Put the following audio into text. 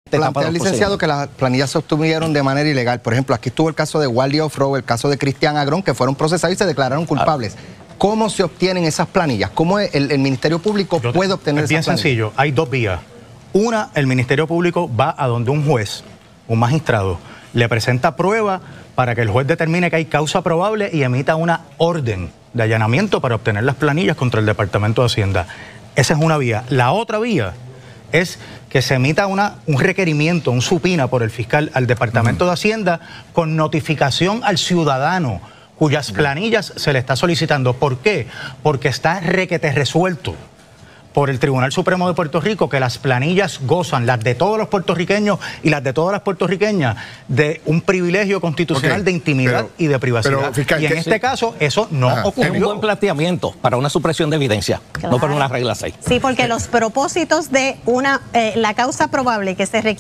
Plantea el licenciado que las planillas se obtuvieron de manera ilegal. Por ejemplo, aquí estuvo el caso de Wally Offroad, el caso de Cristian Agrón, que fueron procesados y se declararon culpables. ¿Cómo se obtienen esas planillas? ¿Cómo el Ministerio Público puede obtener esas planillas? Es bien sencillo, hay dos vías. Una, el Ministerio Público va a donde un juez, un magistrado, le presenta prueba para que el juez determine que hay causa probable y emita una orden de allanamiento para obtener las planillas contra el Departamento de Hacienda. Esa es una vía. La otra vía es que se emita un requerimiento, un supina por el fiscal al Departamento de Hacienda con notificación al ciudadano cuyas planillas se le está solicitando. ¿Por qué? Porque está requete resuelto por el Tribunal Supremo de Puerto Rico que las planillas gozan, las de todos los puertorriqueños y las de todas las puertorriqueñas, de un privilegio constitucional de intimidad y de privacidad. Fiscal, y en este caso eso no ocurrió. Es un buen planteamiento para una supresión de evidencia, no para una regla 6. Sí, porque los propósitos de la causa probable que se requiere